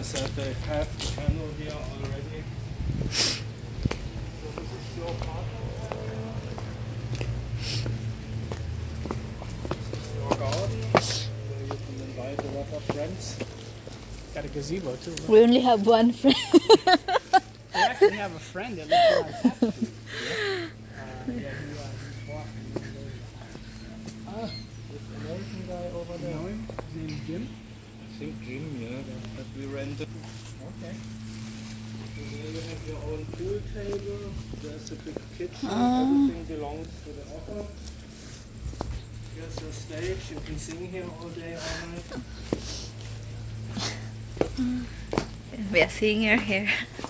I said, they have the panel here already. So this is your partner. This is your garden, where you can invite a lot of friends. Got a gazebo too. Right? We only have one friend. We actually have a friend that lives on top of you. He's walking. This American guy over there. Know him? His name's Jim. I think Jim, yeah, that we rented. Okay. So there you have your own pool table. There's a big kitchen. Everything belongs to the owner. Here's your stage. You can sing here all day, all night. We are seeing her here.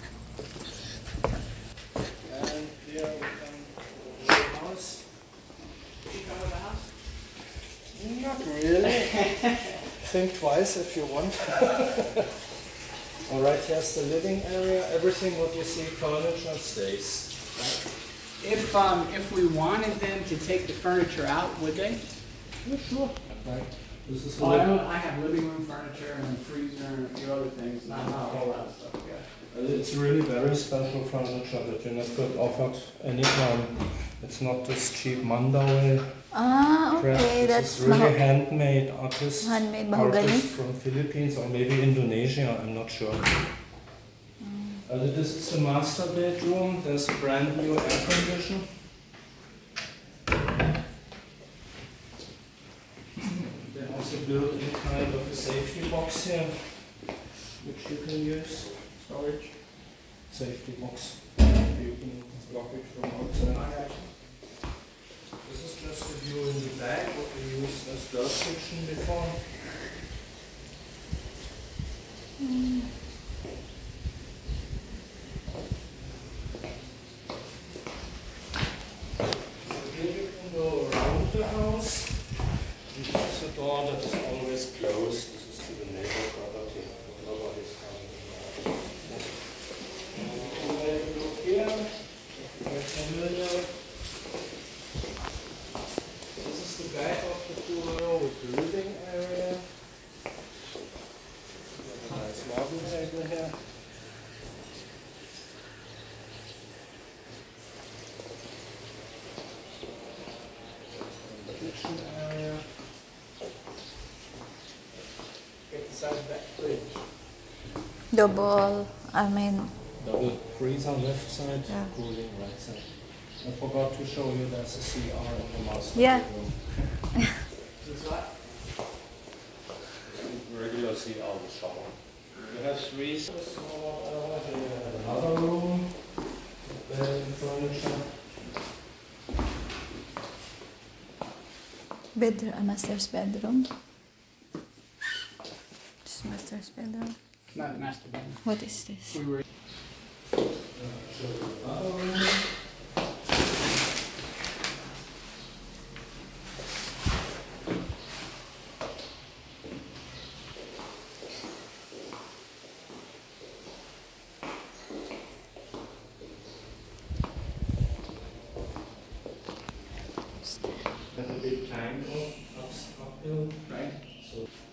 And here we come to the house. Did you come with the house? Not really. Think twice if you want. Alright, here's the living area. Everything what you see, furniture stays. If we wanted them to take the furniture out, would they? Yeah, sure. Right. This is I have living room furniture and a freezer and a few other things. Not a whole lot of stuff. Yeah. It's really very special furniture that you not get offered anytime. It's not this cheap Mandauer crap. Okay, This that's is really handmade handmade mahogany. from Philippines or maybe Indonesia, I'm not sure. This is the master bedroom. There's a brand new air conditioner. They also built in kind of a safety box here, which you can use. Storage. Safety box. You can block it from outside. This is just a view in the back, what we used as dirt kitchen before. So here you can go around the house. And this is a door that is always closed. This is to the neighbor property. Nobody's coming in. And you can take a look here. Quite familiar. This is the back of the pool with the living area. A nice marble table here. And the kitchen area. Get the side back fridge. Double, Double freezer left side, Yeah. cooling right side. I forgot to show you there's a CR in the master Yeah. bedroom. This what? Regular CR with shower. You have three another room, bed and furniture. bedroom, a master's bedroom. This is master's bedroom. It's not a master bedroom. What is this? We were. Another room. There's a big tank uphill, Right. so